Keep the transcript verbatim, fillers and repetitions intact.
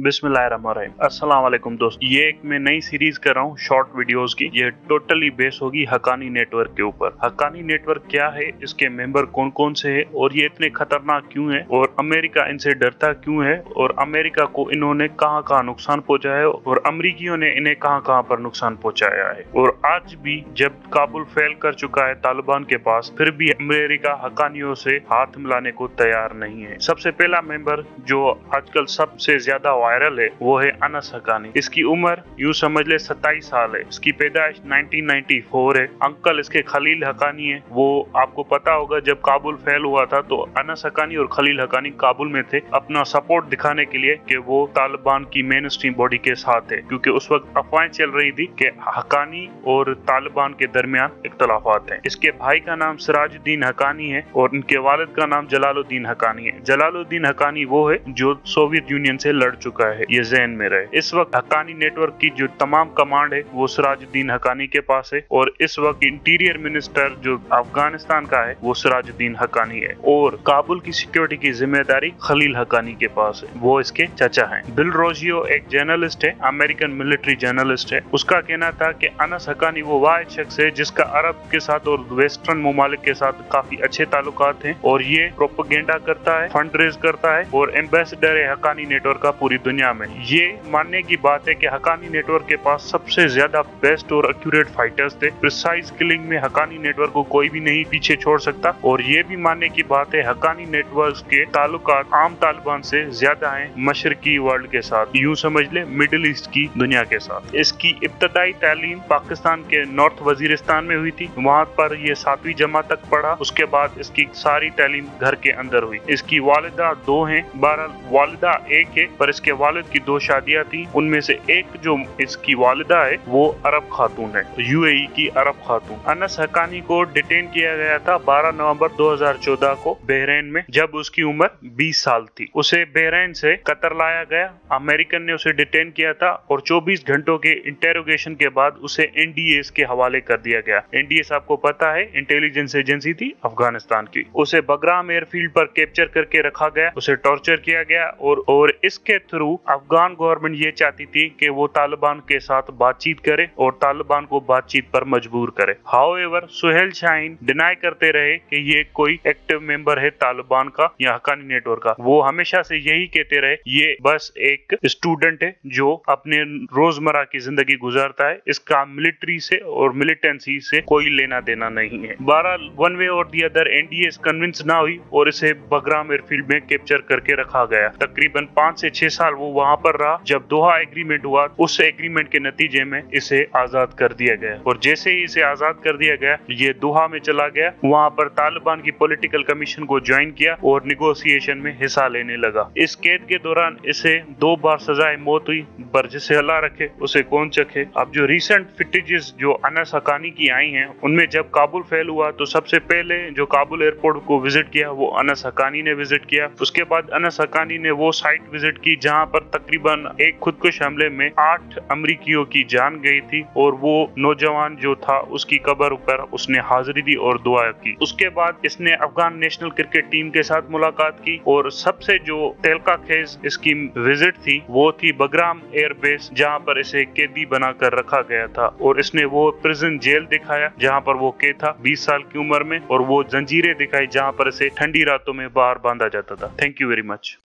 बिस्मिल्लाहिर्रहमानिर्रहीम। अस्सलाम वालेकुम दोस्त, ये एक मैं नई सीरीज कर रहा हूँ शॉर्ट वीडियोस की। ये टोटली बेस होगी हक्कानी नेटवर्क के ऊपर। हक्कानी नेटवर्क क्या है, इसके मेंबर कौन कौन से हैं और ये इतने खतरनाक क्यों हैं और अमेरिका इनसे डरता क्यों है और अमेरिका को इन्होंने कहाँ कहाँ नुकसान पहुँचाया है और अमरीकियों ने इन्हें कहाँ कहाँ पर नुकसान पहुँचाया है। और आज भी जब काबुल फेल कर चुका है तालिबान के पास, फिर भी अमेरिका हक्कानियों से हाथ मिलाने को तैयार नहीं है। सबसे पहला मेंबर जो आजकल सबसे ज्यादा वायरल है वो है अनस हक्कानी। इसकी उम्र यूं समझ ले सत्ताईस साल है। इसकी पैदाइश नाइनटीन नाइंटी फोर है। अंकल इसके खलील हक्कानी है। वो आपको पता होगा जब काबुल फेल हुआ था तो अनस हक्कानी और खलील हक्कानी काबुल में थे अपना सपोर्ट दिखाने के लिए कि वो तालिबान की मेन स्ट्रीम बॉडी के साथ है, क्योंकि उस वक्त अफवाहें चल रही थी कि हक्कानी और तालिबान के दरमियान इख्तलाफात हैं। इसके भाई का नाम सिराजुद्दीन हक्कानी है और इनके वालिद का नाम जलालुद्दीन हक्कानी है। जलालुद्दीन हक्कानी वो है जो सोवियत यूनियन से लड़ चुका है, ये ज़हन में रहे। इस वक्त हक्कानी नेटवर्क की जो तमाम कमांड है वो सिराजुद्दीन हक्कानी के पास है और इस वक्त इंटीरियर मिनिस्टर जो अफगानिस्तान का है वो सिराजुद्दीन हक्कानी है और काबुल की सिक्योरिटी की जिम्मेदारी खलील हक्कानी के पास है, वो इसके चाचा हैं। बिल रोजियो एक जर्नलिस्ट है, अमेरिकन मिलिट्री जर्नलिस्ट है। उसका कहना था कि अनस हक्कानी वो वाहिद शख्स है जिसका अरब के साथ और वेस्टर्न ममालिक के साथ काफी अच्छे ताल्लुकात हैं और ये प्रोपेगेंडा करता है, फंड रेज करता है और एम्बेसडर है हक्कानी नेटवर्क का पूरी दुनिया में। ये मानने की बात है कि हक्कानी नेटवर्क के पास सबसे ज्यादा बेस्ट और एक्यूरेट फाइटर्स थे। प्रिसाइज किलिंग में हक्कानी नेटवर्क को कोई भी नहीं पीछे छोड़ सकता और ये भी मानने की बात है हक्कानी नेटवर्क के ताल्लुकात आम तालिबान से ज्यादा हैं मशरकी वर्ल्ड के साथ, यूं समझ ले मिडिल ईस्ट की दुनिया के साथ। इसकी इब्तदाई तालीम पाकिस्तान के नॉर्थ वजीरिस्तान में हुई थी, वहाँ पर ये सातवीं जमात तक पढ़ा। उसके बाद इसकी सारी तालीम घर के अंदर हुई। इसकी वालिदा दो हैं, बहरहाल वालिदा एक है पर इसके वालिद की दो शादियां थी। उनमें से एक जो इसकी वालिदा है वो अरब खातून है, यूएई की अरब खातून। अनस हक्कानी को डिटेन किया गया था बारह नवंबर दो हज़ार चौदह को बहरीन में, जब उसकी उम्र बीस साल थी। उसे बहरीन से कतर लाया गया, अमेरिकन ने उसे डिटेन किया था और चौबीस घंटों के इंटेरोगेशन के बाद उसे एनडीएस के हवाले कर दिया गया। एनडीएस आपको पता है इंटेलिजेंस एजेंसी थी अफगानिस्तान की। उसे बगराम एयरफील्ड पर कैप्चर करके रखा गया, उसे टॉर्चर किया गया और और इसके थ्रू अफगान गवर्नमेंट ये चाहती थी कि वो तालिबान के साथ बातचीत करे और तालिबान को बातचीत पर मजबूर करे। हाउएवर सुहेल शाहीन डिनाई करते रहे कि ये कोई एक्टिव मेंबर है तालिबान का या हक्कानी नेटवर्क का। वो हमेशा से यही कहते रहे ये बस एक स्टूडेंट है जो अपने रोजमर्रा की जिंदगी गुजारता है, इसका मिलिट्री से और मिलिटेंसी से कोई लेना देना नहीं है। बहरहाल वन वे और दी अदर एनडीएस कन्विंस ना हुई और इसे बगराम एयरफील्ड में कैप्चर करके रखा गया। तकरीबन पाँच से छह साल वो वहाँ पर रहा। जब दोहा एग्रीमेंट हुआ उस एग्रीमेंट के नतीजे में इसे आजाद कर दिया गया और जैसे ही इसे आजाद कर दिया गया ये दोहा में चला गया, वहाँ पर तालिबान की पॉलिटिकल कमीशन को ज्वाइन किया और निगोसिएशन में हिस्सा लेने लगा। इस कैद के दौरान इसे दो बार सजाए मौत हुई, पर जिसे अल्लाह रखे उसे कौन चखे। अब जो रिसेंट फिटेजेस जो अनस हक्कानी की आई हैं उनमें जब काबुल फेल हुआ तो सबसे पहले जो काबुल एयरपोर्ट को विजिट किया वो अनस हक्कानी ने विजिट किया। उसके बाद अनस हक्कानी ने वो साइट विजिट की जहां पर तकरीबन एक खुदकुश हमले में आठ अमरीकियों की जान गई थी और वो नौजवान जो था उसकी कब्र पर उसने हाजिरी दी और दुआ की। उसके बाद इसने अफगान नेशनल क्रिकेट टीम के साथ मुलाकात की और सबसे जो तहलका खेज इसकी विजिट थी वो थी बगराम एयरबेस, जहां पर इसे कैदी बनाकर रखा गया था और इसने वो प्रिजन जेल दिखाया जहां पर वो कैद था बीस साल की उम्र में और वो जंजीरें दिखाई जहां पर इसे ठंडी रातों में बाहर बांधा जाता था। Thank you very much.